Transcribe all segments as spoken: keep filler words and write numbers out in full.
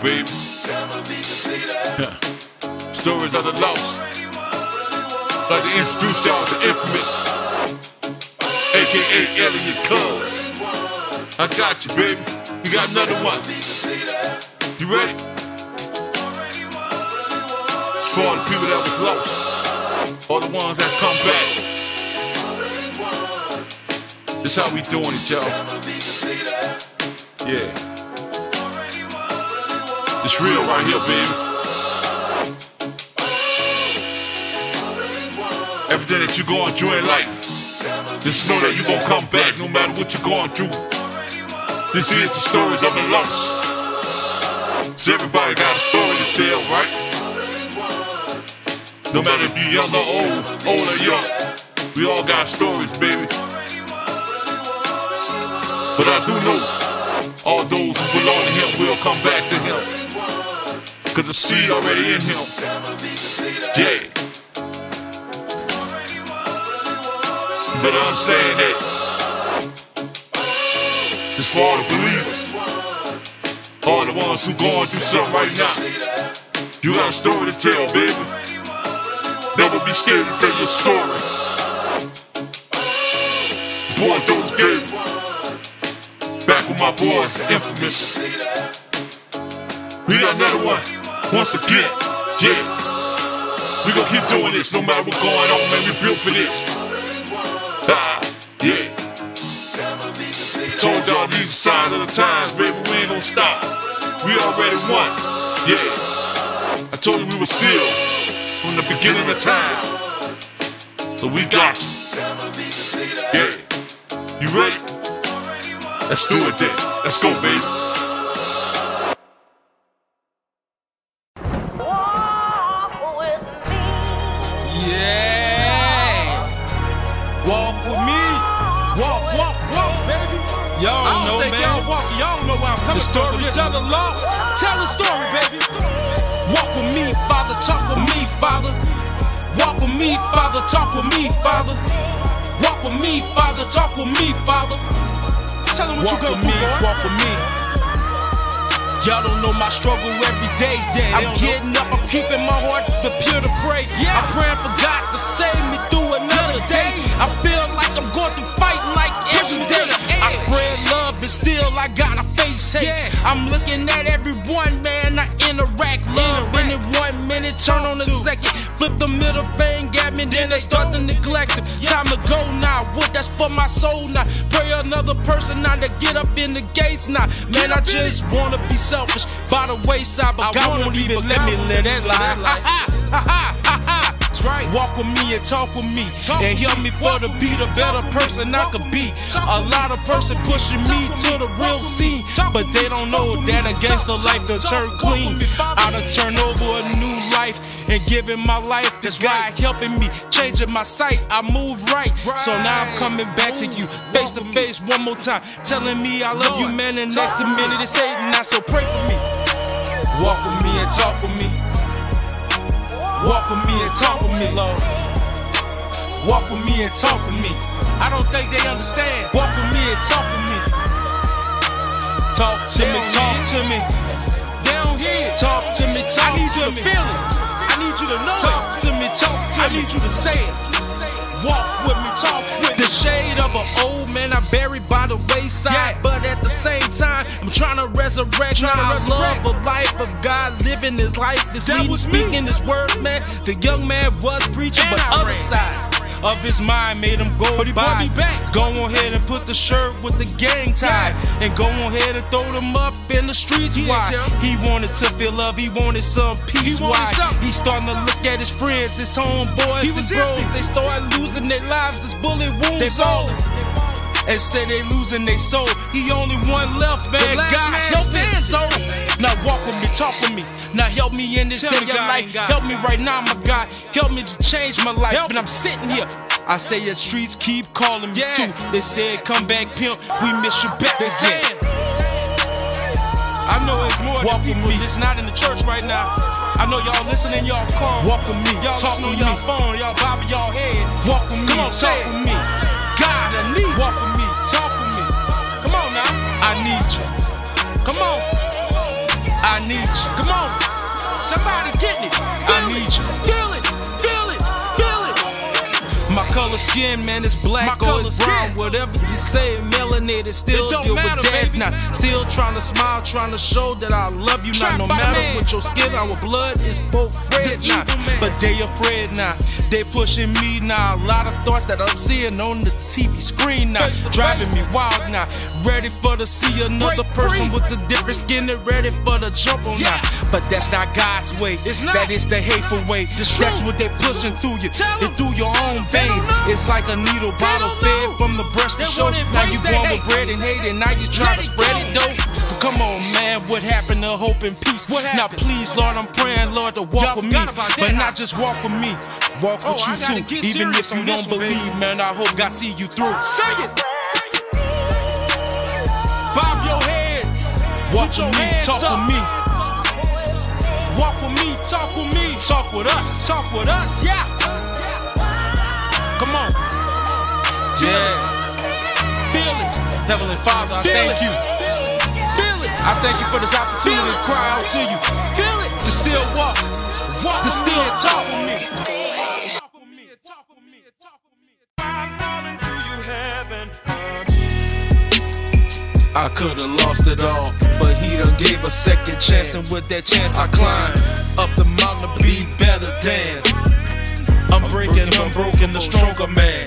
baby. Yeah. Stories of the lost. I'd like to introduce y'all to Infamous, aka Elliot Cuz. I got you, baby. We got another one. You ready? It's for all the people that was lost, all the ones that come back. This how we doing it, y'all. Yeah. It's real right here, baby. Everything that you're going through in life, just know that you're gonna come back no matter what you're going through. This is the stories of the lost. So everybody got a story to tell, right? No matter if you're young or old, old or young, we all got stories, baby. But I do know all those who belong to him will come back to him, cause the seed already in him. Yeah. You better understand that. It's for all the believers, all the ones who going through something right now. You got a story to tell, baby. Never be scared to tell your story. Boy Joe's good. Back with my boy, Infamous. We got another one, once again, yeah. We gon' keep doing this no matter what's going on, man. We built for this. Ah, yeah. I told y'all these are signs of the times, baby. We ain't gon' stop. We already won, yeah. I told you we were sealed from the beginning of time. So we got you. Yeah. You ready? Let's do it then. Let's go, baby. Walk with me. Yeah. Walk with me. Walk, walk, walk, baby. Y'all don't know, man. Y'all walk. Y'all don't know where I'm coming the story from. Tell the law. Tell the story, baby. Walk with me, Father. Talk with me, Father. Walk with me, Father. Talk with me, Father. Walk with me, Father. Talk with me, Father. Tell them what walk you with me, boy. Walk with me. Y'all don't know my struggle every day. Yeah, I'm getting know. up, I'm keeping my heart the pure to pray. Yeah. I'm praying for God to save me through another day. I feel like I'm going to fight like every day. I spread love, but still I gotta face hate. Yeah. I'm looking at everyone, man. I interact love in it one minute, turn on the second. Flip the middle finger at me, then they start to neglect it. Time to go now, what that's for my soul now. Pray another person now to get up in the gates now. Man, I just wanna be selfish by the wayside, but God won't even let me live that life. Ha ha ha ha ha. Right. Walk with me and talk with me, talk and help me for to be the better person I could be. A lot of person pushing me to the real scene, but they don't know that a gangster life to turn clean. I done turn over a new life and giving my life. This guy helping me, changing my sight. I move right, so now I'm coming back to you face to face one more time, telling me I love you, man. And next minute it's hating, now so pray for me. Walk with me and talk with me. Walk with me and talk with me, Lord. Walk with me and talk with me. I don't think they understand. Walk with me and talk with me. Talk to me, talk to me. Down here, talk to me, talk to me. I need you to feel it. I need you to know it. Talk to me, talk to me. I need you to say it. Walk with me, talk with me. The shade of an old man I buried by the wayside, yeah. But at the same time, I'm trying to resurrect. Trying to resurrect. Love a life of God, living His life. This that was speaking His word, man. The young man was preaching, and but I other side of his mind made him go but he by. Me back. Go on ahead and put the shirt with the gang tie, yeah. And go on ahead and throw them up in the streets. He Why? He wanted to feel love, he wanted some peace. He Why? He starting to look at his friends, his homeboys, his bros. They start losing their lives, this bullet wounds all. And say they losing their soul. He only one left, man. God help his soul. Now walk with me, talk with me. Now help me in this Tell day of life. Help me right now, my God. Help me to change my life. Help. And I'm sitting here. I say the streets keep calling me yeah. too. They said come back, pimp. We miss you back again. I know it's more walk than people with me. That's not in the church right now. I know y'all listening, y'all call. Walk with me, y'all talk on y'all phone, y'all bobbing y'all head. Walk with me, come on, talk with me. God, I need you. Walk with me, talk with me. Come on now, I need you. Come on, I need you. Come on, somebody get me. I need you. Feel it, feel it, feel it. My color skin, man, is black or it's brown. Whatever you say, melanated, still deal with that now. Still trying to smile, trying to show that I love you now. No matter what your skin, our blood is both red now. But they afraid now, they pushing me now. A lot of thoughts that I'm seeing on the T V screen now, driving me wild now. Ready for to see another person with a different skin and ready for the jump on now. But that's not God's way, that is the hateful way. That's what they pushing through you, and through your own veins. It's like a needle bottle fed from the brush to show. Now you born with bread and hate, and now you try to spread it though. Come on, man, what happened to hope and peace? Now please, Lord, I'm praying, Lord, to walk with me, but not just walk with me, walk with you too. Even if you don't believe, man, I hope God see you through. Say it. Bob your heads. Walk with me, talk with me. Walk with me, talk with me. Talk with us, talk with us, yeah. Come on. Yeah. Feel it. Heavenly Father, I thank you. Feel it. I thank you for this opportunity to cry out to you. Feel it. To still walk. Walk to still talk with me. I could've lost it all, but he done gave a second chance, and with that chance I climbed up the mountain to be better than. I'm breaking, I'm broken, the stronger man.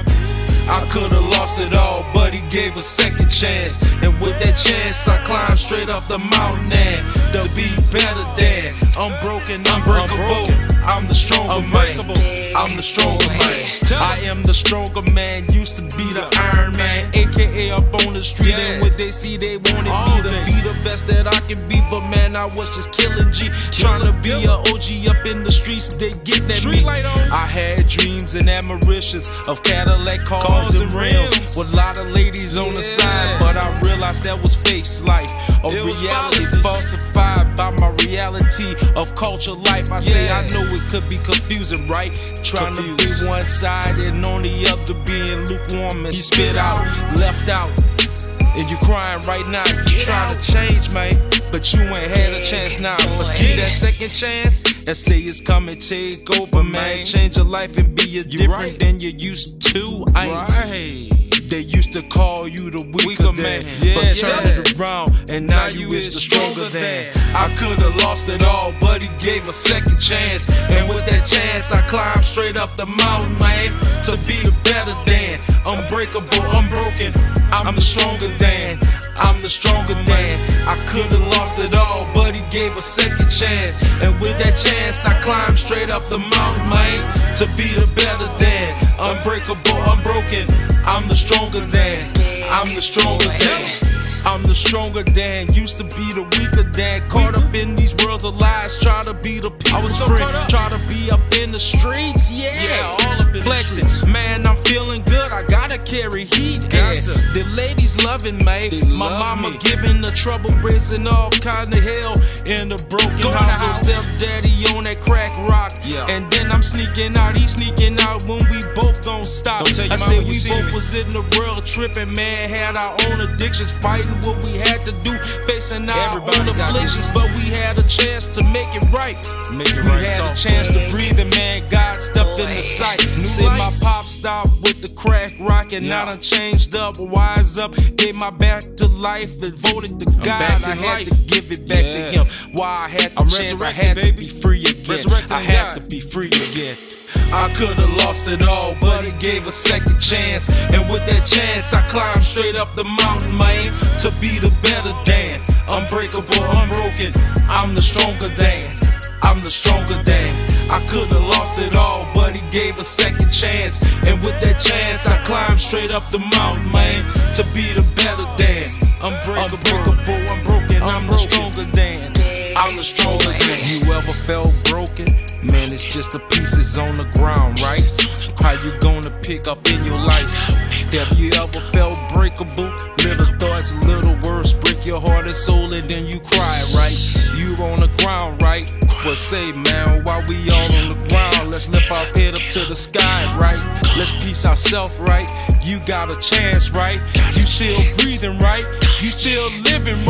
I could've lost it all, but he gave a second chance, and with that chance I climbed straight up the mountain and to be better than. I'm broken, unbreakable. I'm the stronger man. I'm the stronger man. I am the stronger man. Used to be the Iron Man, A K A up on the street, and what they see they wanted me to be the best that I can be. But man, I was just killing G, trying to be a O G up in the streets. They getting at me. I had dreams and admirations of Cadillac cars and rims with a lot of ladies on the side, but I realized that was fake life. A reality falsified by my reality of culture life. I say I know it could be confusing, right? Trying to be one side and on the other being lukewarm and spit out, left out. And you crying right now, you trying to change, man, but you ain't had a chance now. But see that second chance, that say it's coming, take over, man. Change your life and be a different than you used to. Right. They used to call you the weaker man, yeah, but turn yeah. it around, and now you is the stronger than. I could've lost it all, but he gave a second chance, and with that chance I climbed straight up the mountain, man, to be the better than. Unbreakable, unbroken, I'm the stronger than. I'm the stronger than. I could've lost it all, but he gave a second chance, and with that chance I climbed straight up the mountain, man, to be the better than. Unbreakable, unbroken, I'm the stronger than. I'm the stronger than. I'm the stronger than. Used to be the weaker than. Caught up in these worlds of lies, try to be the people's friend. Try to be up in the streets, yeah, yeah, all up in flexing. The streets. Man, I'm feeling good, I gotta carry heat. And the ladies loving me. My mama me. Giving the trouble, raising all kind of hell in the broken house. So stepdaddy on that crack rock, yeah. And then I'm sneaking out, he sneaking out when we both gon' stop. I say we both me. Was in the world tripping, man, had our own addictions, fighting what we had to do, facing our Everybody own afflictions, but we had a chance to make it right. Make it we right, had a chance to breathe, and man, God stepped in the sight. See my pop stopped with the crack rock, and yeah. I done changed up, wise up, gave my back to life, and voted to God. I had life. To give it back yeah. to Him. Why I had the I'm chance, I had baby. To be free again. I had God. To be free again. I could've lost it all, but he gave a second chance, and with that chance I climbed straight up the mountain, man, to be the better than. Unbreakable, unbroken, I'm the stronger than. I'm the stronger than. I could've lost it all, but he gave a second chance, and with that chance I climbed straight up the mountain, man, to be the better than. Unbreakable, unbroken, I'm the stronger than. I'm the stronger than. You ever felt broken? Man, it's just the pieces on the ground, right? How you gonna pick up in your life? Have you ever felt breakable? Little thoughts, little words break your heart and soul, and then you cry, right? You on the ground, right? But say, man, while we all on the ground, let's lift our head up to the sky, right? Let's peace ourselves, right? You got a chance, right? You still breathing, right? You still living, right?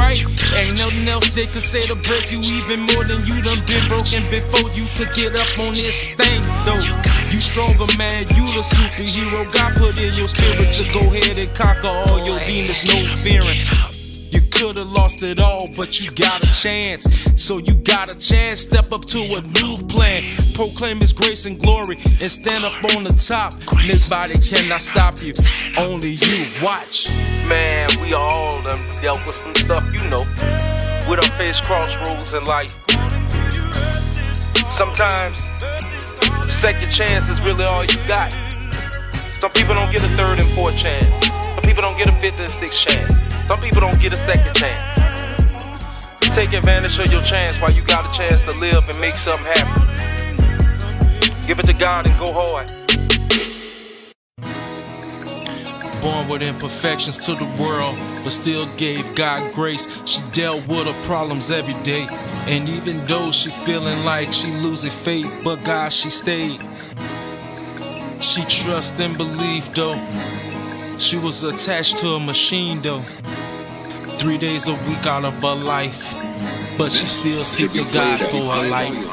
Ain't nothing else they could say to break you even more than you done been broken before you could get up on this thing, though. You stronger, man, you the superhero. God put in your spirit to go ahead and conquer all your demons, no fearing. You could've lost it all, but you got a chance. So you got a chance, step up to a new plan. Proclaim His grace and glory and stand up on the top. Nobody cannot stop you, only you. Watch. Man, we all done dealt with some stuff, you know. We done faced crossroads in life. Sometimes, second chance is really all you got. Some people don't get a third and fourth chance. Some people don't get a fifth and sixth chance. Some people don't get a second chance. Take advantage of your chance while you got a chance to live and make something happen. Give it to God and go hard. Born with imperfections to the world, but still gave God grace. She dealt with her problems every day. And even though she feeling like she losing faith, but God, she stayed. She trust and believed though. She was attached to a machine though. Three days a week out of her life, but she still seek the God for her life.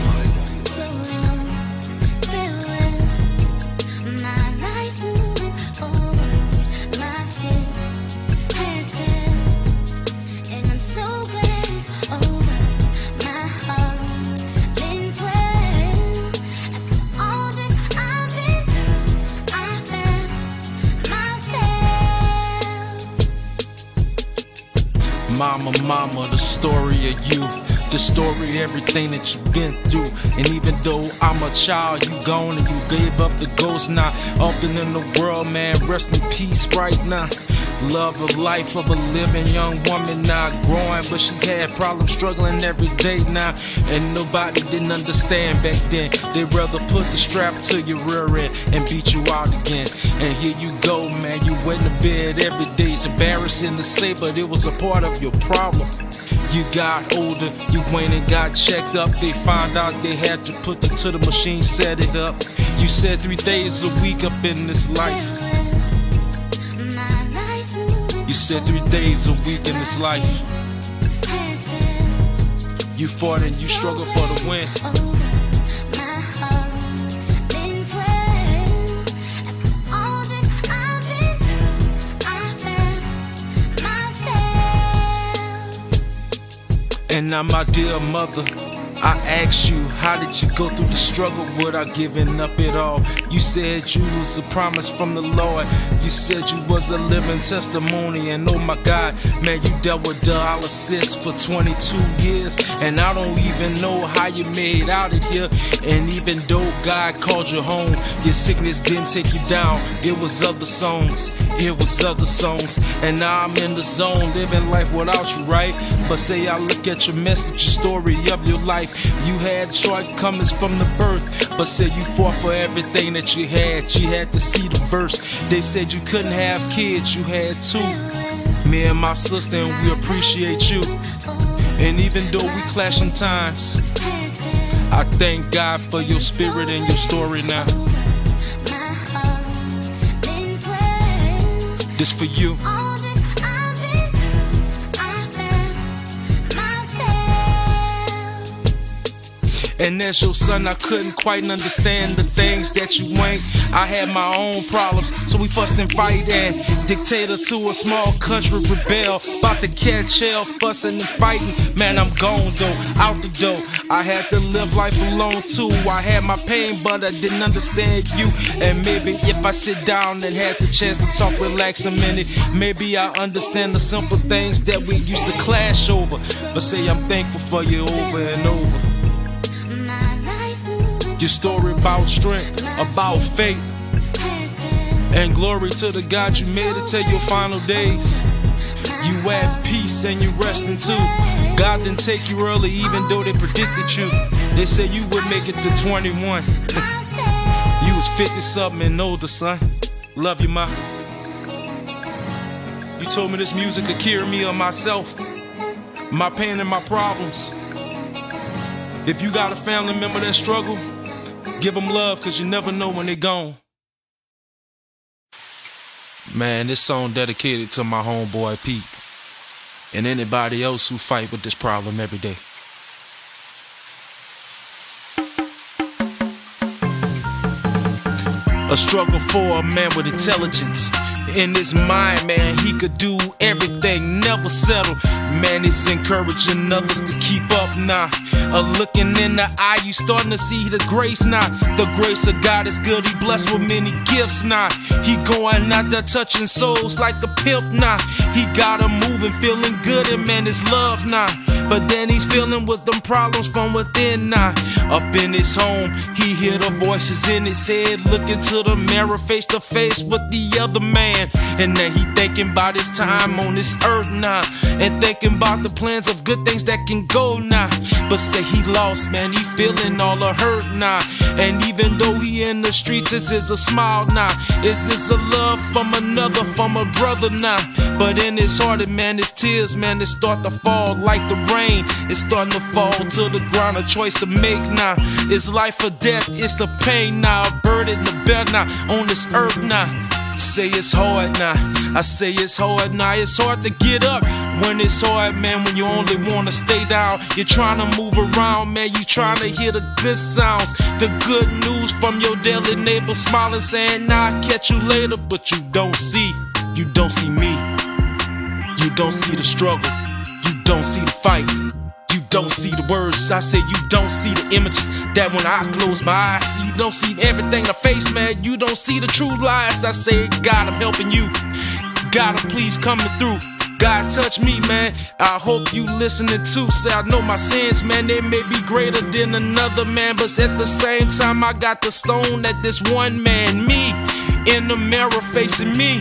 Mama, mama, the story of you, the story, everything that you've been through. And even though I'm a child, you gone and you gave up the ghost. Now up and in the world, man, rest in peace right now. Love of life of a living young woman now growing, but she had problems struggling every day now. And nobody didn't understand back then. They'd rather put the strap to your rear end and beat you out again. And here you go, man, you went to bed every day. It's embarrassing to say, but it was a part of your problem. You got older, you went and got checked up. They found out they had to put you to the machine, set it up. You said three days a week up in this life. You said three days a week in this life. You fought and you struggled for the win. And now, my dear mother, I asked you, how did you go through the struggle without giving up it all? You said you was a promise from the Lord. You said you was a living testimony. And oh my God, man, you dealt with dialysis for twenty-two years. And I don't even know how you made out of here. And even though God called you home, your sickness didn't take you down. It was other songs, it was other songs. And now I'm in the zone, living life without you, right? But say I look at your message, your story of your life. You had shortcomings from the birth, but said you fought for everything that you had. You had to see the verse. They said you couldn't have kids, you had two. Me and my sister, and we appreciate you. And even though we clash sometimes, I thank God for your spirit and your story now. This for you. And as your son, I couldn't quite understand the things that you ain't. I had my own problems, so we fussed and fight. And dictator to a small country rebel, about to catch hell, fussing and fighting. Man, I'm gone though, out the door. I had to live life alone too. I had my pain, but I didn't understand you. And maybe if I sit down and had the chance to talk, relax a minute, maybe I understand the simple things that we used to clash over. But say I'm thankful for you over and over. Your story about strength, about faith, and glory to the God you made it to your final days. You at peace and you resting too. God didn't take you early even though they predicted you. They said you would make it to twenty-one. You was fifty something and older, son. Love you, ma. You told me this music could cure me of myself, my pain and my problems. If you got a family member that struggle, give them love, cause you never know when they gone. Man, this song dedicated to my homeboy Pete. and anybody else who fight with this problem every day. A struggle for a man with intelligence. In his mind, man, he could do everything, never settle. Man, it's encouraging others to keep up now. A looking in the eye, you starting to see the grace now. The grace of God is good, he blessed with many gifts now. He going out there touching souls like the pimp now. He got him moving, feeling good, and man, it's love now. But then he's feeling with them problems from within now. Up in his home, he hear the voices in his head, looking to the mirror face to face with the other man. And then he thinking about his time on this earth now, and thinking about the plans of good things that can go now. But say he lost, man, he feeling all the hurt now. And even though he in the streets, this is a smile now. It's just a love from another, from a brother now. But in his heart, man, his tears, man, they start to fall like the rain. It's starting to fall to the ground, a choice to make now. It's life or death, it's the pain now. A burden to bear now on this earth now. Say it's hard now, I say it's hard now. It's hard to get up when it's hard, man, when you only wanna stay down. You're trying to move around, man, you trying to hear the good sounds, the good news from your daily neighbor, smiling, saying, nah, I'll catch you later. But you don't see, you don't see me. You don't see the struggle, you don't see the fight. You don't see the words, I say you don't see the images that when I close my eyes, you don't see everything I face, man. You don't see the true lies. I say, God, I'm helping you. God, I'm please coming through. God, touch me, man. I hope you listening too. Say, I know my sins, man, they may be greater than another man, but at the same time, I got the stone that this one man, me, in the mirror facing me.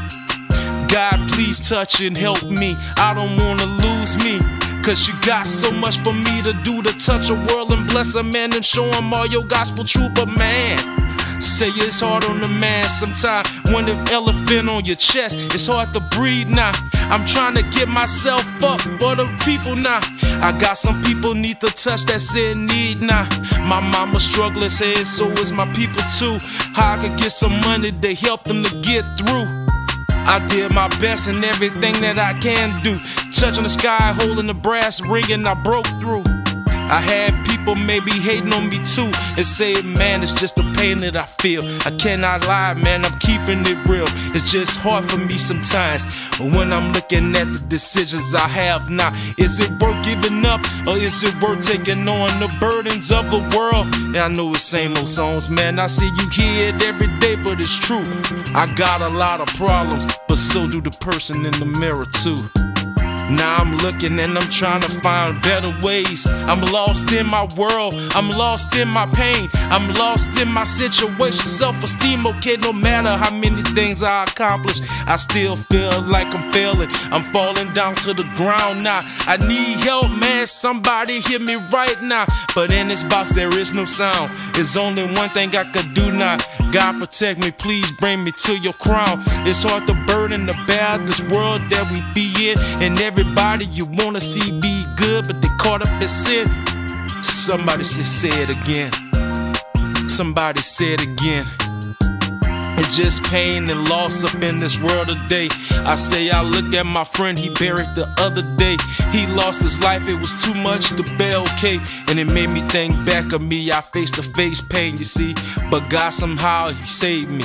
God, please touch and help me. I don't wanna lose me, cause you got so much for me to do, to touch a world and bless a man and show him all your gospel truth. But man, say it's hard on the man sometimes. When the elephant on your chest, it's hard to breathe now. I'm trying to get myself up for the people now. I got some people need the touch that's in need now. My mama struggling, said so is my people too. How I could get some money to help them to get through. I did my best in everything that I can do. Touching the sky, holding the brass ring, and I broke through. I had people maybe hating on me too, and say, man, it's just the pain that I feel. I cannot lie, man, I'm keeping it real. It's just hard for me sometimes when I'm looking at the decisions I have now. Is it worth giving up, or is it worth taking on the burdens of the world? Yeah, I know it's same old songs, man, I see you hear it every day, but it's true. I got a lot of problems, but so do the person in the mirror too. Now I'm looking and I'm trying to find better ways. I'm lost in my world, I'm lost in my pain, I'm lost in my situation. Self-esteem, okay, no matter how many things I accomplish, I still feel like I'm failing. I'm falling down to the ground now. I need help, man, somebody hear me right now. But in this box there is no sound. There's only one thing I could do now. God protect me, please bring me to your crown. It's hard to burden to bear this world that we be in, and everybody you wanna see be good, but they caught up in sin. Somebody should say it again. Somebody say it again. It's just pain and loss up in this world today. I say I look at my friend he buried the other day. He lost his life, it was too much to bear, okay. And it made me think back of me, I face to face pain, you see. But God somehow he saved me.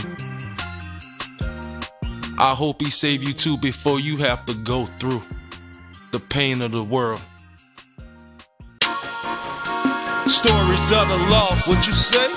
I hope he saved you too before you have to go through the pain of the world. Stories of the lost. What you say?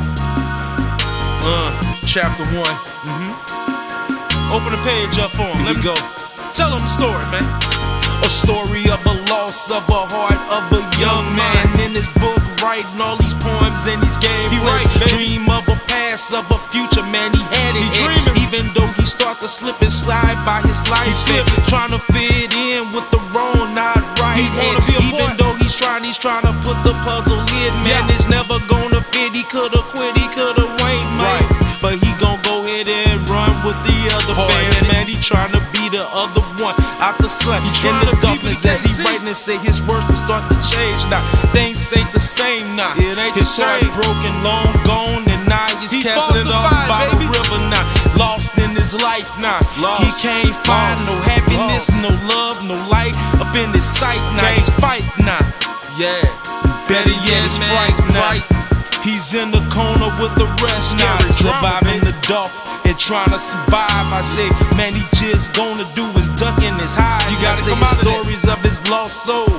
Uh, chapter one. Mm-hmm. Open the page up for him. Let me go. Tell him the story, man. A story of a loss of a heart of a young man. In his book, writing all these poems and these gameplays. Dream of a past, of a future, man. He had it. He dreaming. Even though he start to slip and slide by his life, he slipping, trying to fit in with the wrong, not right. He wanna be a Even boy. though he's trying, he's trying to put the puzzle in, man. Yeah. It's never gonna fit. He coulda quit, he coulda wait, man. Right. But he gon' go ahead and run with the other Boy, fans, man. He trying to be the other one out the sun. He in the darkness as he writing and say his words can start to change now. Things ain't the same now. It ain't his heart broken, long gone, and now he's he casting it off by baby. the river now. Lost in his his life now. Nah. He can't find Lost. no happiness, Lost. no love, no light up in his sight now. Nah. He's fighting now. Nah. Yeah, better yet, it's fright now. Nah. He's in the corner with the rest now, nah. surviving the dark and trying to survive. I say, man, he just gonna do his duck in his hide. You gotta say the stories of, of his lost soul.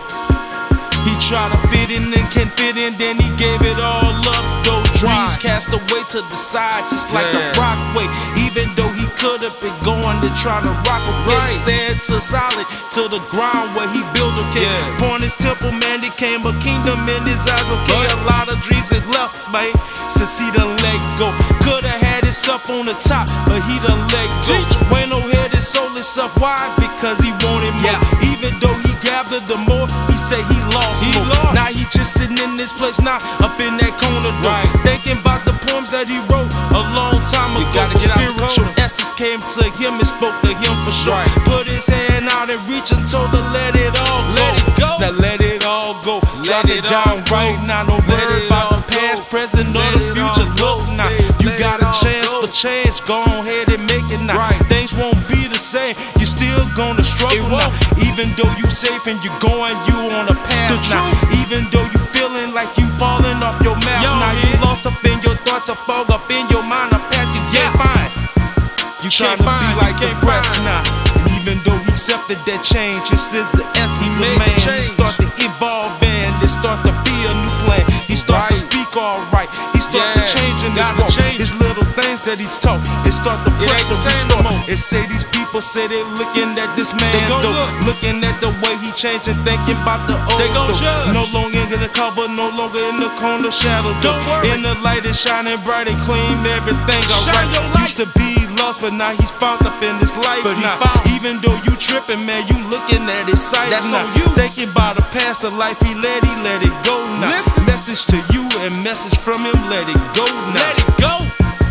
He tried to fit in and can't fit in, then he gave it all up. Though dreams cast away to the side, just like yeah. a rockway. Even though he could have been going to try to rock away, right. stand to solid to the ground where he built a king. Yeah. Upon his temple, man, became a kingdom in his eyes. Okay, but a lot of dreams had left, man, since he done let go. Could have had himself on the top, but he done let go. Wayno had his soul himself. Why? Because he wanted more. Yeah. Even though he gathered the more, he said he lost. He lost. Now he just sitting in this place now, up in that corner though, right. thinking about the poems that he wrote a long time ago. Spiritual essence came to him and spoke to him for sure. Right. Put his hand out and reach and told her let it all go. Let it go. Now let it all go. Drop it, it down right now. No worry about the past, go. present, or the future. Look now, you got a chance go. for change. Go ahead and make it now. Right. Things won't be the same. You still gonna struggle now. Even though you safe and you going, you on a path now. Even though you feeling like you falling off your map Yo, now, yeah. you lost up in your thoughts, a fog up in your mind, a path you yeah. can't find. You trying to be like the rest now. And even though you accepted that change, it's just the essence he of man. He start to evolve and they start to be a new plan. He start right. to speak alright. He start yeah. to change in his walk. His little things that he's taught, it start to press him. Restore. It say these people say they looking at this man, though, look. looking at the way he changed and thinking about the old. They gon' judge. No longer in the cover, no longer in the corner shadow. Don't worry. In the light is shining bright and clean, everything alright. Used to be lost, but now he's found up in this life. But now, even though you tripping, man, you looking at his sight. That's now. On you. Thinking about the past, the life he led, he let it go now. Listen. Message to you and message from him, let it go now. Let it go.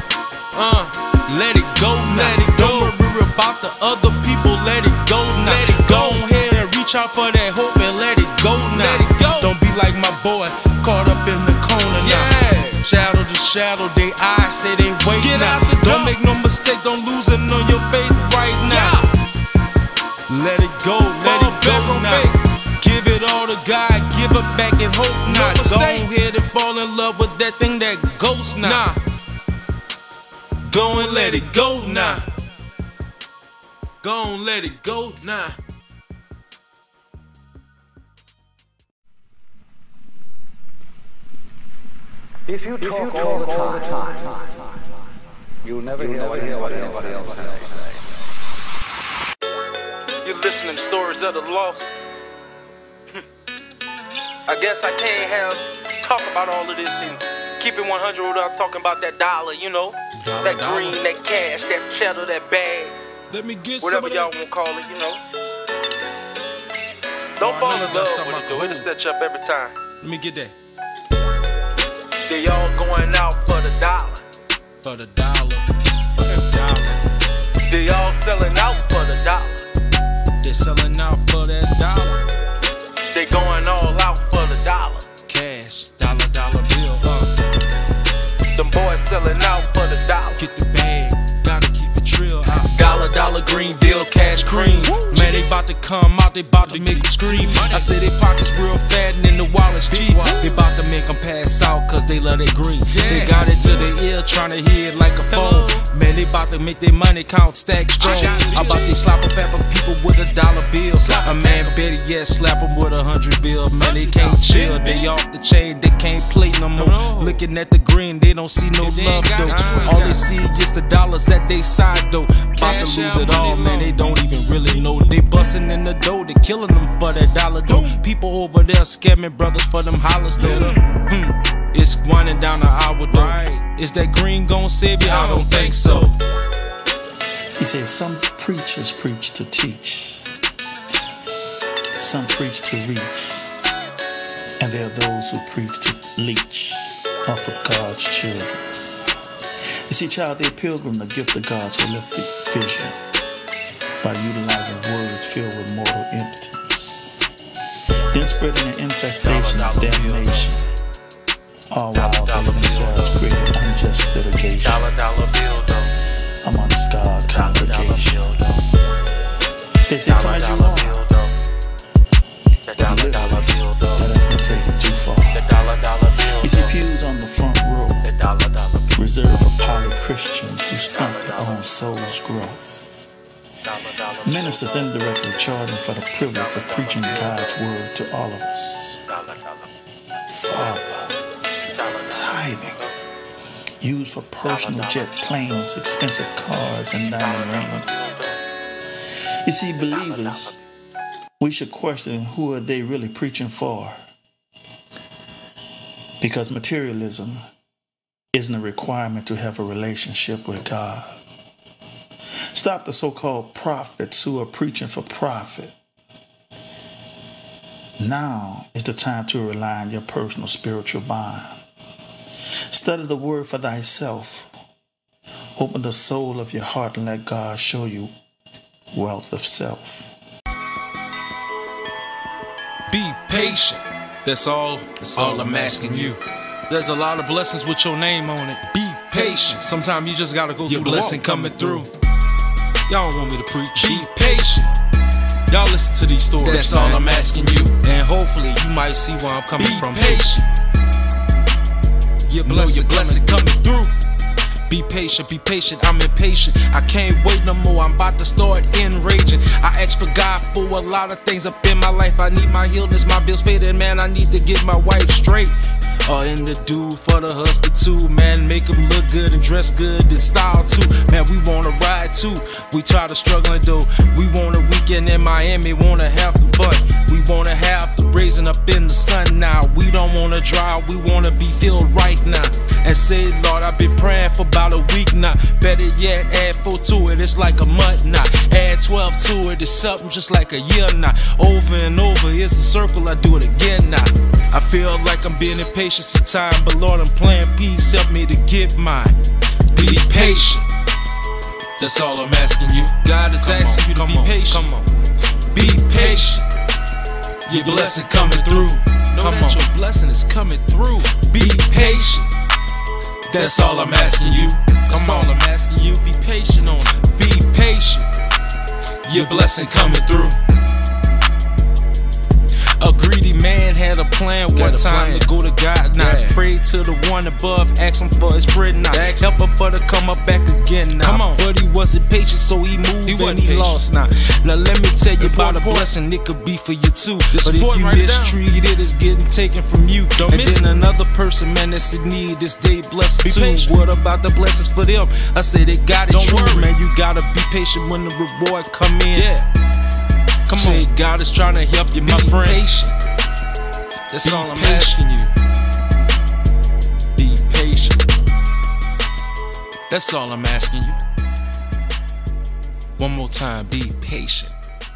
Uh, let it go now. Let it go. Don't worry about the other people, let it go now. Let it go. Go ahead and reach out for that hope and let it go now. Let it go. Don't be like my boy, caught up in the corner yeah. now. Shadow to shadow, they eyes say they wait Get now. Out the don't door. Make no mistake, don't lose it on your faith right now. Yeah. Let it go, let fall it go now. Faith. Give it all to God, give it back and hope now. No go ahead and fall in love with that thing that goes now. Nah. Go and let it go now. Go and let it go now. If you talk, if you talk all, the all the time, time you'll never you'll hear never what anybody, anybody else has to say. You're listening to Stories of the Lost. I guess I can't have talk about all of this and keep it one hundred without talking about that dollar, you know, dollar, that dollar. green, that cash, that cheddar, that bag. Let me get whatever y'all want to call it, you know. Don't oh, fall in love with it, though. It'll set you up every time. Let me get that. They all going out for the dollar. For the dollar. For the dollar. They all selling out for the dollar. They're selling out for that dollar. They going all out for the dollar. Cash, dollar, dollar bill, uh. Them boys selling out for the dollar. Get the bag, gotta keep it trill. Dollar, dollar, green deal, cash cream. Man, they bout to come out, they bout to make them scream. I say they pockets real fat and in the wallets cheap. They bout to make them pass out cause they love that green. They got it to their ear, trying to hear it like a phone. Man, they bout to make their money count stack strong. How about they slap a pepper people with a dollar bill? A man better yet slap them with a hundred bill. Man, they can't chill, they off the chain, they can't play no more. Looking at the green, they don't see no love though. All they see is the dollars at they side though. About to lose it all, man, they don't even really know. They busting in the dough, they killing them for that dollar though. People over there scamming brothers for them hollers though. Hmm. It's winding down the hour though. Is that green gon' save you? I don't think so. He says some preachers preach to teach, some preach to reach, and there are those who preach to leech off of God's children. You see, child, they pilgrim the gift of God's holistic vision by utilizing words filled with mortal impotence, then spreading an infestation of damnation, all while they themselves creating unjust litigation dollar, dollar bill, though. amongst God. Christians who stunt their own soul's growth. Ministers indirectly charging for the privilege of preaching God's word to all of us. Father, tithing, used for personal jet planes, expensive cars, and diamond rings. You see, believers, we should question who are they really preaching for. Because materialism isn't a requirement to have a relationship with God. Stop the so-called prophets who are preaching for profit. Now is the time to rely on your personal spiritual bond. Study the word for thyself. Open the soul of your heart and let God show you wealth of self. Be patient. That's all, that's all I'm asking you. There's a lot of blessings with your name on it. Be patient. Sometimes you just gotta go through the blessing coming through. Y'all don't want me to preach. Be patient. Y'all listen to these stories. That's all I'm asking you. And hopefully you might see where I'm coming from. Be patient. Your blessing, your blessing coming through. Be patient, be patient, I'm impatient. I can't wait no more, I'm about to start enraging. I ask for God for a lot of things up in my life. I need my healness, my bills paid, and man, I need to get my wife straight. Or in the dude for the husband too, man, make him look good and dress good and style too. Man, we wanna ride too, we tired of struggling though. We want a weekend in Miami, wanna have some fun. We wanna have the raising up in the sun now. We don't wanna drive, we wanna be filled right now. And say, Lord, I've been praying for about a week now. Better yet, add four to it, it's like a month now. Add twelve to it, it's something just like a year now. Over and over, it's a circle, I do it again now. I feel like I'm being impatient sometimes, but Lord, I'm playing peace, help me to get mine. Be patient, that's all I'm asking you. God is asking you to be patient. Come on, be patient. Your blessing coming through. Know that your blessing is coming through. Be patient. That's all I'm asking you. That's all I'm asking you. Be patient on it. Be patient. Your blessing coming through. A greedy man had a plan one time to go to God. Now yeah. Pray to the one above, ask him for his friend. Now help him for to come up back again. Now, come on. But he wasn't patient, so he moved he and he patient. Lost. Now, now let me tell you about a blessing. It could be for you too. This but if you mistreat it, it's getting taken from you. Don't and then it. Another person, man, that's in need this day blessed be too. Patient. What about the blessings for them? I say they got it. Don't true, worry. Man. You gotta be patient when the reward come in. Yeah. Come on, God is trying to help you, my be friend. Patient. That's be all I'm patient. Asking you. Be patient. That's all I'm asking you. One more time, be patient.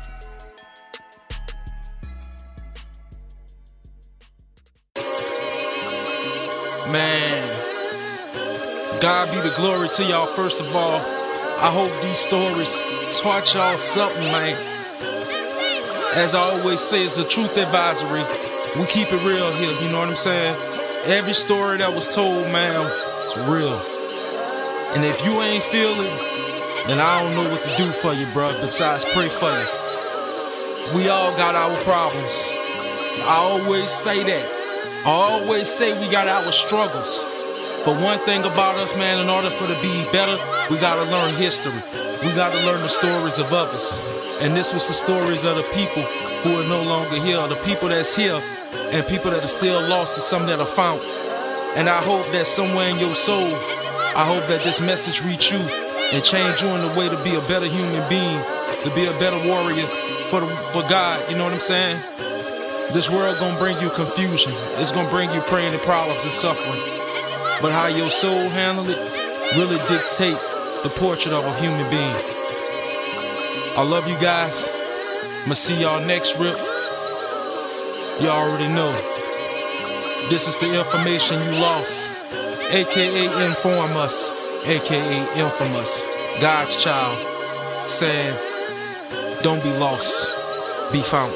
Man, God be the glory to y'all. First of all, I hope these stories taught y'all something, man. As I always say, it's the truth advisory. We keep it real here, you know what I'm saying? Every story that was told, man, it's real. And if you ain't feel it, then I don't know what to do for you, bro, besides pray for you. We all got our problems. I always say that. I always say we got our struggles. But one thing about us, man, in order for to be better, we gotta learn history. We gotta learn the stories of others. And this was the stories of the people who are no longer here, the people that's here, and people that are still lost and some that are found. And I hope that somewhere in your soul, I hope that this message reach you and change you in a way to be a better human being, to be a better warrior for the, for God, you know what I'm saying? This world gonna bring you confusion. It's gonna bring you pain and problems and suffering. But how your soul handle it really dictate the portrait of a human being. I love you guys. I'ma see y'all next rip. You already know. This is the information you lost. A K A Inform Us. A K A Infamous. God's child. Saying, don't be lost. Be found.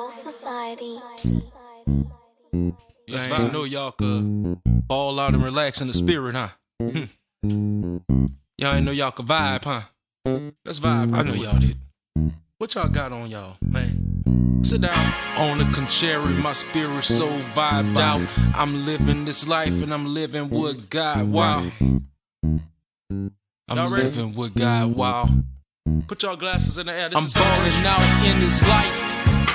Soul Society. Yes, I know y'all could fall out and relax in the spirit, huh? Y'all ain't know y'all could vibe, huh? Let's vibe. I know y'all did. What y'all got on y'all, man? Sit down. On the contrary, my spirit so vibed out. I'm living this life and I'm living with God. Wow. I'm living with God. Wow. Put y'all glasses in the air. This I'm balling out in this life.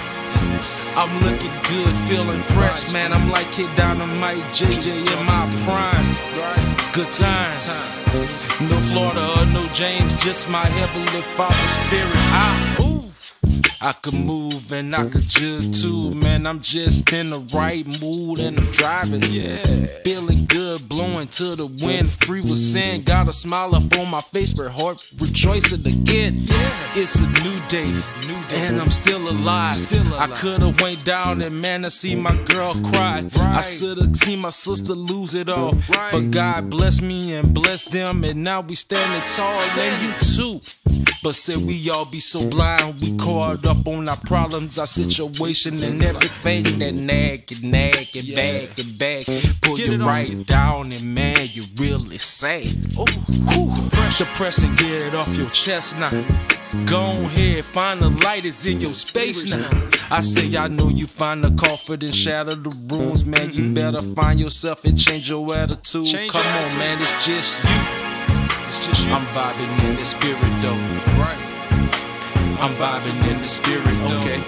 I'm looking good, feeling fresh, man. I'm like Kid Dynamite, J J in my prime. Good times. No Florida or no James, just my heavenly Father spirit. I, ooh. I could move and I could jug too, man. I'm just in the right mood and I'm driving, yeah. Feeling good, blowing to the wind, free with sin. Got a smile up on my face, but heart rejoicing again. Yes. It's a new day, new day, and I'm still alive. Still alive. I could've went down and man, I see my girl cry. Right. I should've seen my sister lose it all, right. But God bless me and bless them, and now we standing tall, and you too. But said we all be so blind, we caught up on our problems, our situation, and everything that nag and nag and bag and bag. Pull you right down and man, you really sad. Ooh, ooh, depressing, get it off your chest now. Go ahead, find the light is in your space now. I say I know you find the comfort and shatter the rooms, man. You better find yourself and change your attitude. Come on, man, it's just you. I'm vibing in the spirit though. Right. I'm vibing in the spirit though. Okay.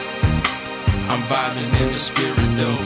I'm vibing in the spirit though.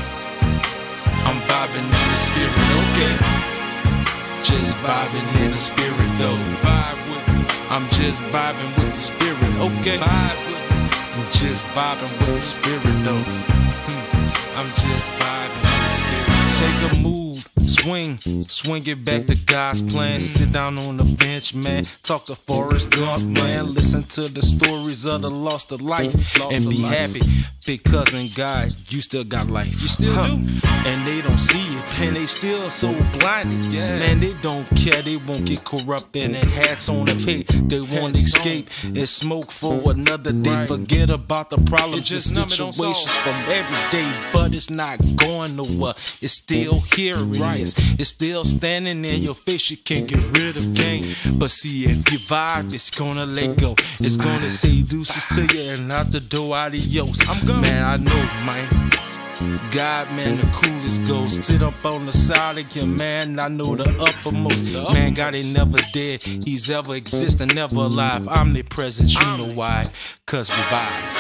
I'm vibing in the spirit. Okay. Just vibing in the spirit though. Vibe with. I'm just vibing with the spirit. Okay. Vibe with. I'm just vibing with the spirit though. Hmm. I'm just vibing in the spirit. Take a move. Swing, swing it back to God's plan. Sit down on the bench, man. Talk to Forrest Gump, man. Listen to the stories of the lost of life and be happy because in God you still got life. You still huh. do, and they don't see it, and they still so blinded. Yeah. Man, they don't care. They won't get corrupted and hats on of hate. They won't escape and smoke for another day. Right. Forget about the problems and situations from every day, but it's not going nowhere. It's still here. Right. It's still standing in your face, you can't get rid of pain. But see, if you vibe, it's gonna let go. It's gonna say deuces to you and out the door, adios. I'm gone. Man, I know, man. God, man, the coolest ghost. Sit up on the side of you, man. I know the uppermost. Man, God ain't never dead. He's ever existing, never alive. Omnipresent, you know why. Cause we vibe.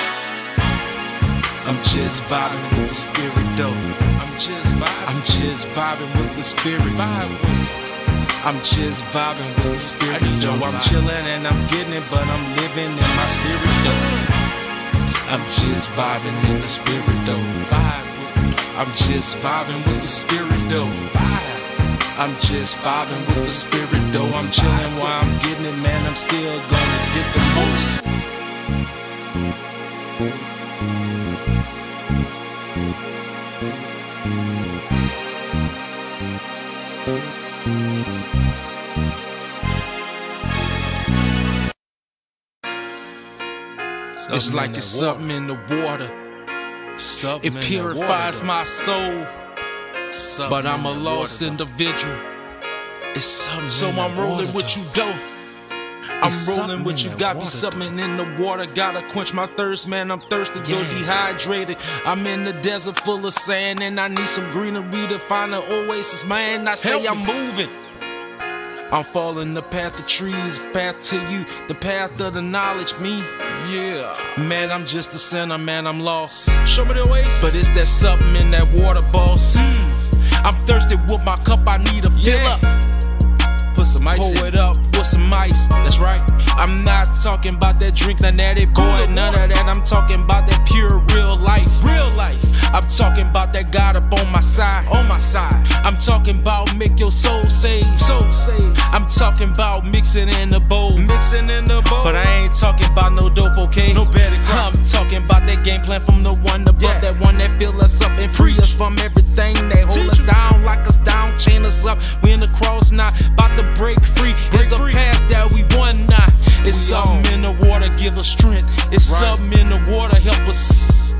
I'm just vibing with the spirit though. I'm just vibing. I'm just vibing with the spirit. I'm just vibing with the spirit though. I'm chilling and I'm getting it, but I'm living in my spirit though. I'm just vibing in the spirit though. I'm just vibing with the spirit though. I'm just vibing with the spirit though. I'm chilling while I'm getting it, man. I'm still gonna get the most. It's like it's something in the water. It purifies my soul. But I'm a lost individual. So I'm rolling with you, though. I'm rolling with you, got me something in the water. Gotta quench my thirst, man. I'm thirsty, go dehydrated. I'm in the desert full of sand, and I need some greenery to find an oasis, man. I say I'm moving. I'm following the path of trees, path to you, the path of the knowledge, me. Yeah, man, I'm just a sinner, man, I'm lost. Show me the ways. But it's that something in that water, boss. Mm. I'm thirsty with my cup, I need a fill yeah. up. Put some ice Pour in. it up with some ice, that's right. I'm not talking about that drink, none of that boy, none of that. I'm talking about that pure real life. Real life. I'm talking about that God up on my side, on my side. I'm talking about make your soul save, soul save. I'm talking about mixing in the bowl, mixing in the bowl. But I ain't talking about no dope, okay? No better. I'm talking about that game plan from the one above, yeah. That one that fill us up and free us from everything that hold us down, lock us down, chain us up. We in the cross now, about to break free. There's a path that we want now. It's something in the water, give us strength. It's something in the water, help us.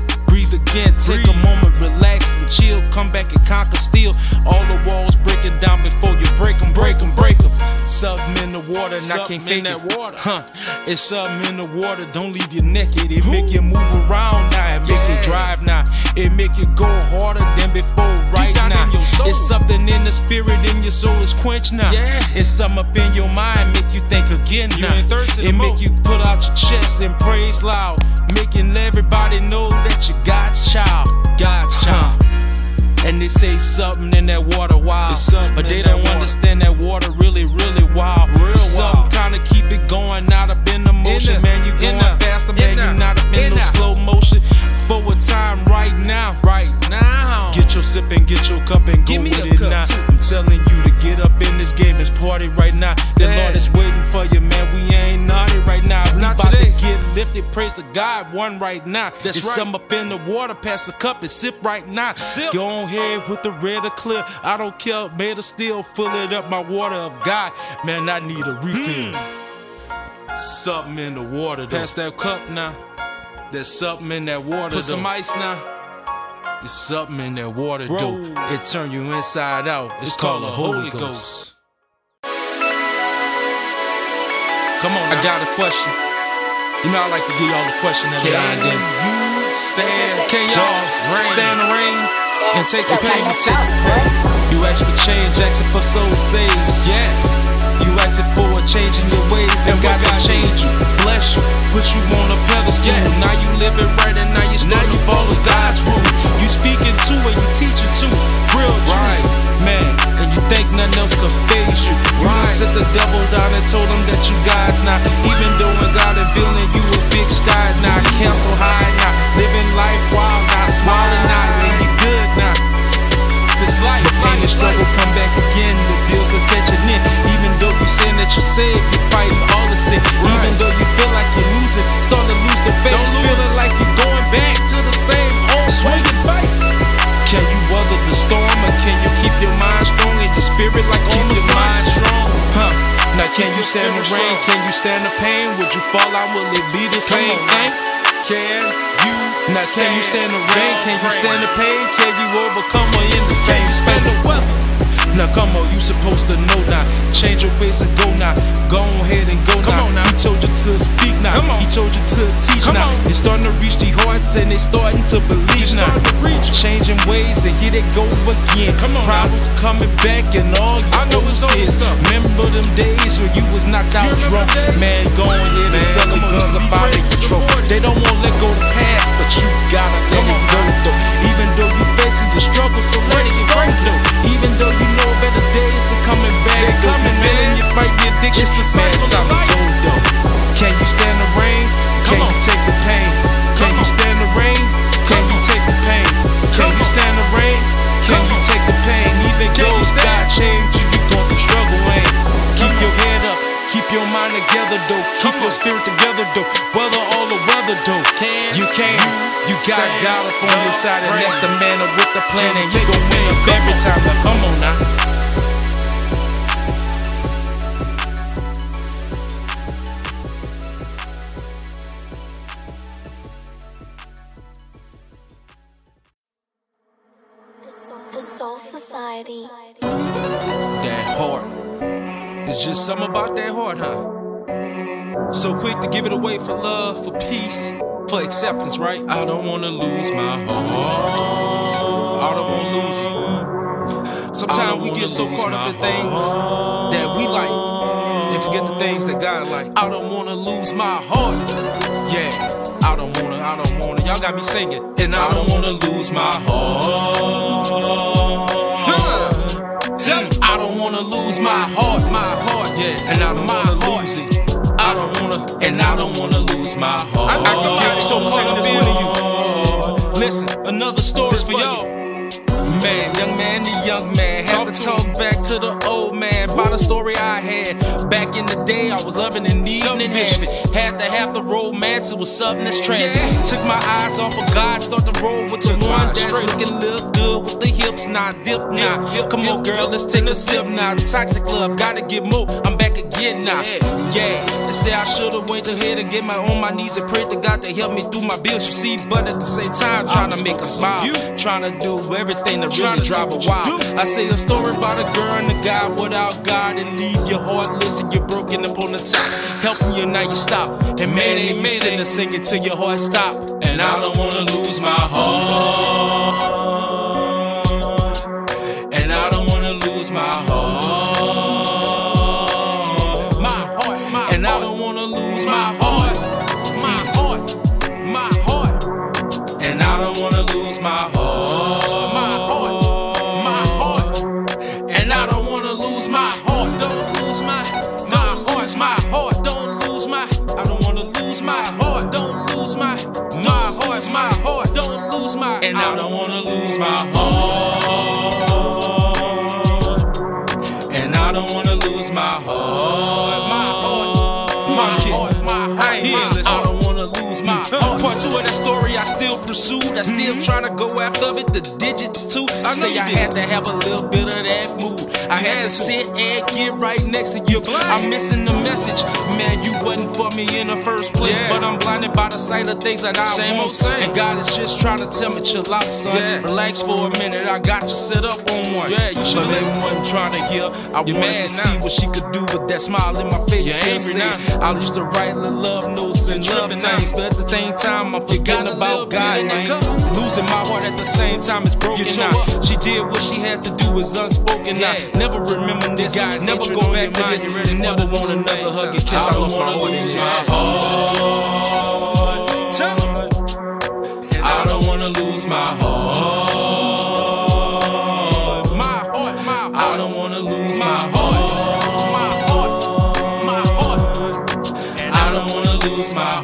again. Take a moment, relax and chill. Come back and conquer still. All the walls breaking down before you break them, break them, break them. Something in the water and I can't fake that water. Huh? It's something in the water. Don't leave you naked. It make you move around now. It make you drive now. It make you go harder than before right now. It's something in the spirit in your soul is quenched now. It's something up in your mind make you think again now. It make you put out your chest and praise loud, making everybody know that you're God's child. God's child. And they say something in that water wild, but they don't understand that water really, really wild. Real something kinda keep it going, not up in the motion. Man, you going faster, man, you not up in no slow motion. For a time right now, right now. Get your sip and get your cup and go with it now. I'm telling you to get up in this game, it's party right now. The Lord is waiting for you, man. We ain't naughty right now. We about to get lifted, praise to God, one right now. That's right. Some up in the water, pass the cup and sip right now. Sip. Go on ahead with the red or clear. I don't care, made of steel, fill it up my water of God. Man, I need a refill. Mm. Something in the water, though. Pass that cup now. There's something in that water, Put though. some ice now. It's something in that water, Bro. though. It turn you inside out. It's, it's called, called a Holy Ghost. Ghost. Come on, now. I got a question. You know I like to give y'all a question every now and then. You stand, can y'all stand the rain and take the pain you take? You ask for change, asking for soul saves. Yeah. You asking for a change in your ways, and God will change you, bless you, put you on a pedestal. Yeah. Now you living right, and now you starting to follow God's rule. You speaking too, and you teaching too, real right, man. And you think nothing else could phase you. You right. done set the devil down and told him that you God's not. Even though when God is building you a big sky now, cancel high now, living life wild now, smiling now, and you good now. This life, pain and struggle come back again. The bills are catching in. Even though you saying that you're saved, you're fighting all the sin. Right. Even though you feel like you're losing, start to lose the faith. Feeling like you're going back to the same old swinging fight. Can you weather the storm, or can you keep your mind strong and your spirit like keep on the your mind strong? Huh? Now can you stand the rain? Can you stand the pain? Would you fall out? Will it be the same thing? Can you now can you stand the rain? Can you stand the pain? Can you overcome or in the same space? Now come on, you supposed to know now. Change your face and go now. Go ahead and go now. He told you to speak now. He told you to teach now. You're starting to reach the hearts and they starting to believe now. Changing ways and here they go again. Problems coming back and all you know is remember them days when you was knocked out drunk. Man, go ahead and suck your guns up out of control. They don't want to let go the past, but you gotta let it go though. Even though you facing your struggle, so let it go though. Even though you know better days are coming back, they're coming, man. And you fight your addiction, it's the same time to go though. Can you stand the rain? Can you take the pain? Can you stand the rain? Can you take the pain? Can you stand the rain? Can you take the pain? Even though God changed you, you going through struggle, man. Keep your head up, keep your mind together though. Keep your spirit together though. Weather all the weather though. You can, you got God up on your side, and that's the man up with the plan, and you gon' win up every time. Now come on now. The Soul Society. That heart. It's just something about that heart, huh? So quick to give it away for love, for peace, for acceptance, right? I don't wanna lose my heart. I don't wanna lose it. Sometimes we get so caught up in things that we like and forget the things that God like. I don't wanna lose my heart. Yeah, I don't wanna, I don't wanna. Y'all got me singing. And I don't wanna lose my heart. I don't wanna lose my heart, my heart, yeah. And I don't wanna lose it. I don't wanna, and I don't wanna lose my heart. I got some good show taking this one to you. Listen, another story for y'all. Man, young man, the young man had to talk back to the old man about a story I had. Back in the day, I was loving and needing and having. Had to have the romance, it was something that's tragic. Took my eyes off of God, start to roll with the one that's looking a little good with the hip hips now, dip now. Come on, girl, let's take a sip now. Toxic love, gotta get more. I'm back again now. Yeah, they say I should've went ahead and get my on my knees and prayed to God to help me through my bills. You see, but at the same time, trying to make a smile, trying to do everything to really drive a wild. I say a story about a girl and a guy without God, and leave your heartless and you're broken up on the top. Helping you now you stop, and man, you sitting and singing till your heart stop. And I don't wanna lose my heart, and I don't wanna lose my heart, my heart, my and I don't wanna lose my heart, my heart, my heart, and I don't wanna lose my heart, my heart, my heart, and I don't wanna lose my heart. Don't lose my, my heart's my heart. Don't lose my, I don't wanna lose my heart. Don't lose my, my heart's my heart. Don't lose my, and I don't wanna lose my heart, and I don't wanna lose my heart, my heart, my heart, my heart. I don't wanna lose my heart. Part two of that story I still pursue. I still trying to go after it, the digits too. I say I had to have a little bit of that mood. I had to sit and get right next to you. I'm missing the message, man. You wasn't for me in the first place, yeah. But I'm blinded by the sight of things that I same want. Old and God is just trying to tell me chill out, son. Yeah. Relax for a minute. I got you set up on one. Yeah, you should listen. Wasn't trying to hear. I You're wanted to now. see what she could do with that smile in my face. You're angry now. I used to write little love notes and love things, but at the same time I'm forgetting about God. And I ain't losing my heart at the same time. It's broken now. She did what she had to do. It's unspoken now. Yeah. Never remember this. God, never go back to this. And never want another hug and kiss. I, I lost my heart in this. I don't wanna lose my heart. My heart, my heart. I don't wanna lose my heart. My heart, my heart. And I don't wanna lose my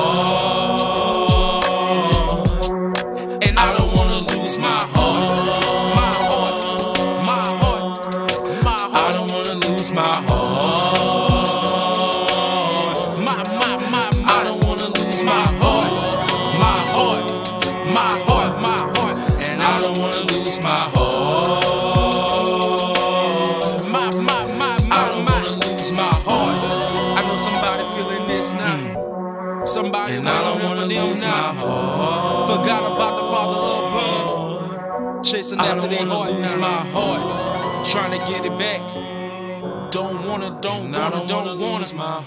heart. And I don't wanna lose my heart. My heart, my heart, my heart. I don't wanna lose my heart. My, my, my, my. I don't wanna lose my heart. My heart, my heart, my heart. And I don't wanna lose my heart. My, my, my, my. I don't wanna lose my heart. I know somebody feeling this now. Mm. Somebody and I don't wanna lose now. My heart. Forgot about the Father above. Chasing after their heart, lose now. My heart. Trying to get it back. Don't wanna, don't wanna, don't, don't wanna lose my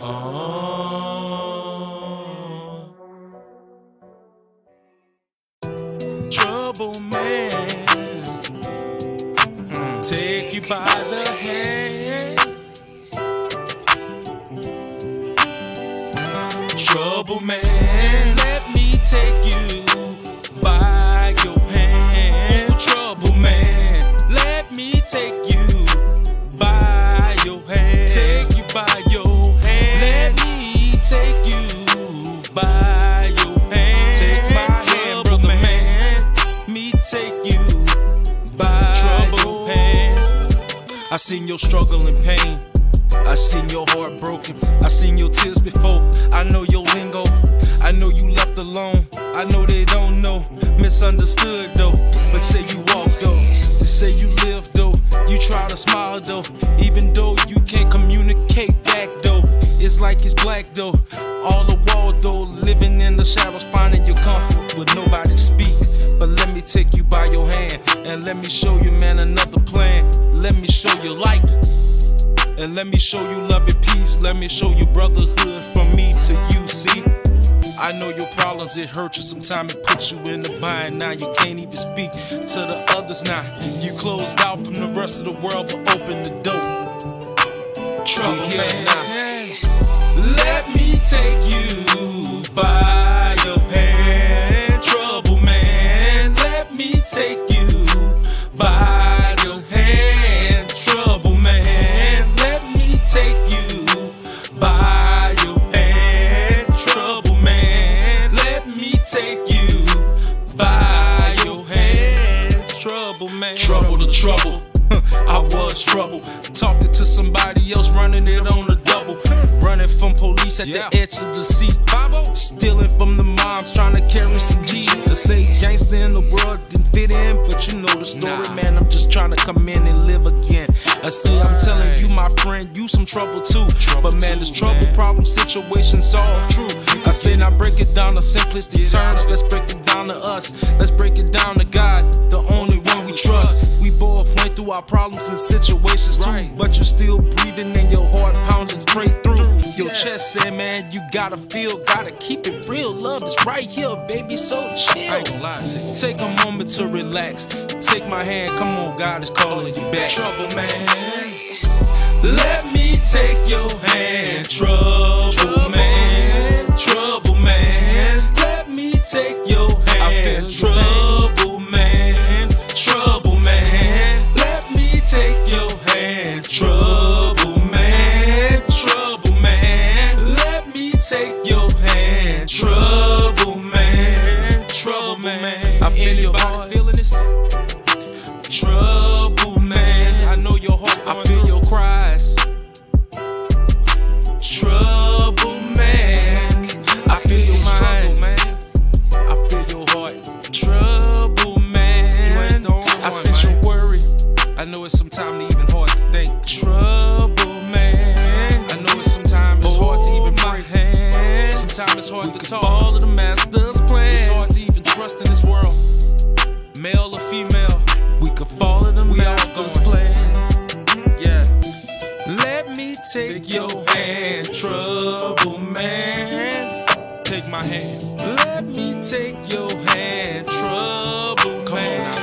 heart. Trouble man, mm. Take you by the hand. Trouble man, let me take you by your hand. Trouble man, let me take you by your hand. Take you by your hand. Let me take you by your hand. Take my hand, brother man. Me take you by your hand. I seen your struggle and pain. I seen your heart broken. I seen your tears before. I know your lingo. I know you left alone. I know they don't know. Misunderstood though. But say you walk though. They say you live though. You try to smile though. Even though you can't communicate back though. It's like it's black though. All the wall though. Living in the shadows, finding your comfort with nobody to speak. But let me take you by your hand. And let me show you, man, another plan. Let me show you light. And let me show you love and peace. Let me show you brotherhood from me to you, see? I know your problems, it hurt you sometimes, it puts you in the bind. Now you can't even speak to the others now. You closed out from the rest of the world, but open the door. Trouble man now. Let me take you by your hand. Trouble man, let me take you by your hand. Trouble man, let me take you by your hand. Trouble man, let me take you by your hand. Trouble man, trouble to trouble. I was trouble, talking to somebody else, running it on the double. Running from police at yeah. the edge of the seat. Stealing from the moms, trying to carry some G. To say gangster in the world didn't fit in, but you know the story, man. I'm just trying to come in and live again. I see, I'm telling you, my friend, you some trouble too. But man, this trouble, problem, situation solved. True. I say now break it down to simplistic terms. Let's break it down to us. Let's break it down to God, the only one we trust. We both went through our problems and situations too, but you're still breathing and your heart pounding straight through your chest. Say, man, you gotta feel, gotta keep it real. Love is right here, baby, so chill. Take a moment to relax. Take my hand, come on, God is calling you back. Trouble, man. Let me take your hand. Trouble, man. Trouble, man. Let me take your hand. Trouble, man. Trouble, man. Let me take your hand. Trouble, man. Trouble, man. Let me take your hand. Trouble, man. Trouble, man. I feel your heart feeling this. Trouble, man. I know your heart. I feel your cries. Trouble, man. I feel your mind, man. I feel your heart. Trouble, man. I sense your worry. I know it's sometimes even hard to think. Trouble, man. I know it's sometimes it's hard to even break hands. Sometimes it's hard to talk. All of the master's plan. It's hard to even trust in this world. Male or female, we could follow the master's plan. Yeah. Let me take your hand, trouble man. Take my hand. Let me take your hand, trouble man.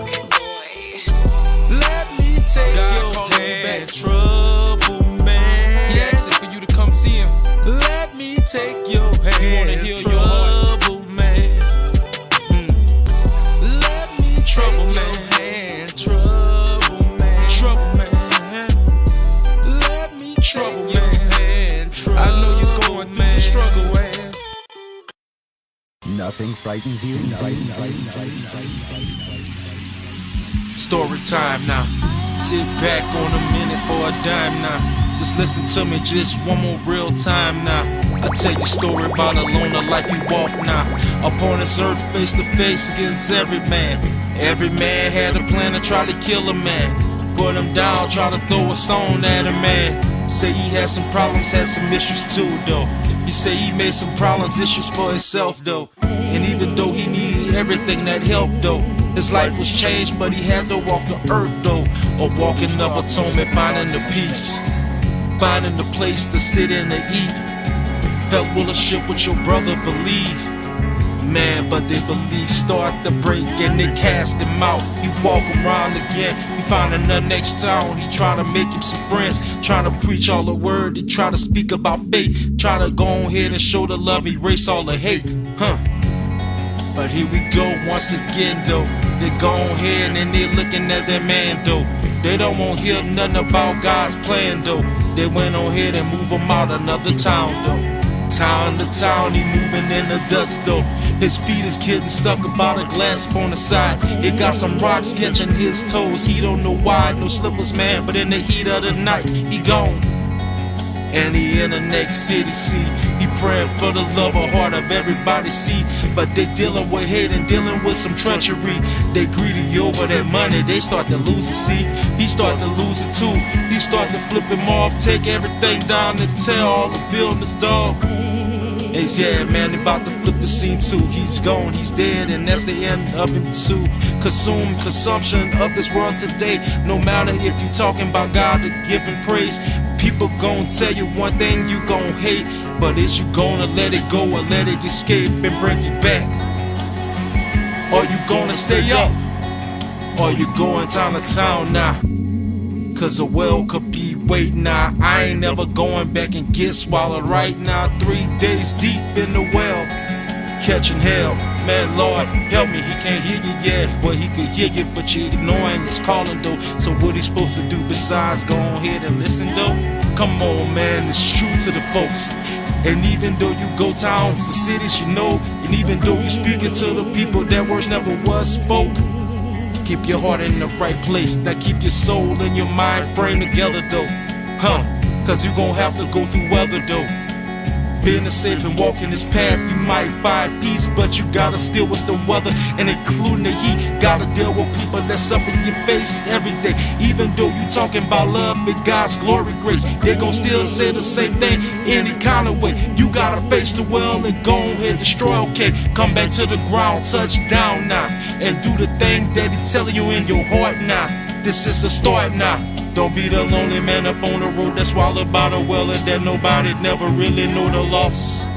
Let me take your hand, trouble man. He asking for you to come see him. Let me take your hand, trouble man. Trouble man, trouble man, trouble man. Let me trouble man. I know you're going through the struggle, man. Nothing frightens you. Story time now. Sit back on a minute for a dime now. Just listen to me, just one more real time now. I tell you a story about a loner life you walk now. Upon this earth, face to face against every man. Every man had a plan to try to kill a man. Put him down, try to throw a stone at a man. Say he had some problems, had some issues too though. He say he made some problems, issues for himself though. And even though he needed everything that helped though, his life was changed, but he had to walk the earth though. A walking of atonement, finding the peace, finding the place to sit and to eat. Felt fellowship with your brother, believe. Man, but their beliefs start to break and they cast him out. He walk around again, he find another next town. He try to make him some friends, trying to preach all the word. He try to speak about faith, try to go ahead and show the love, erase all the hate, huh? But here we go once again though. They go ahead and they looking at that man though. They don't want to hear nothing about God's plan though. They went on ahead and move him out another town though. Town to town, he moving in the dust though. His feet is getting stuck about a glass on the side. It got some rocks catching his toes. He don't know why, no slippers man, but in the heat of the night, he gone. And he in the next city, see. He praying for the love of heart of everybody, see. But they dealing with hate and dealing with some treachery. They greedy over that money, they start to lose it, see. He start to lose it too. He start to flip him off, take everything down and tell all the buildings, dog. It's, yeah, man, they about to flip the scene too. He's gone, he's dead, and that's the end of him too. Consume, consumption of this world today. No matter if you talking about God or giving praise, people gon' tell you one thing you gon' hate. But is you gonna let it go or let it escape and bring you back? Or you gonna stay up? Or you going town to town now? Cause the well could be waiting now. I ain't never going back and get swallowed right now. Three days deep in the well, catching hell. Man, Lord, help me, he can't hear you yet. Well, he could hear you, but you ignoring his calling though. So what he supposed to do besides go ahead and listen though? Come on, man, it's true to the folks. And even though you go towns to cities, you know, and even though you speaking to the people, that words never was spoke. Keep your heart in the right place. Now keep your soul and your mind frame together though. Huh? Cause you gon' have to go through weather though. business safe and walk in this path, you might find peace, but you gotta deal with the weather and including the heat. Gotta deal with people that's up in your face every day. Even though you talking about love and God's glory, grace, they gon' still say the same thing any kind of way. You gotta face the well and go ahead, destroy, okay? Come back to the ground, touch down now, and do the thing that he telling you in your heart now. This is a start now. Don't be the lonely man up on the road that's swallowed by the well and that nobody never really know the loss.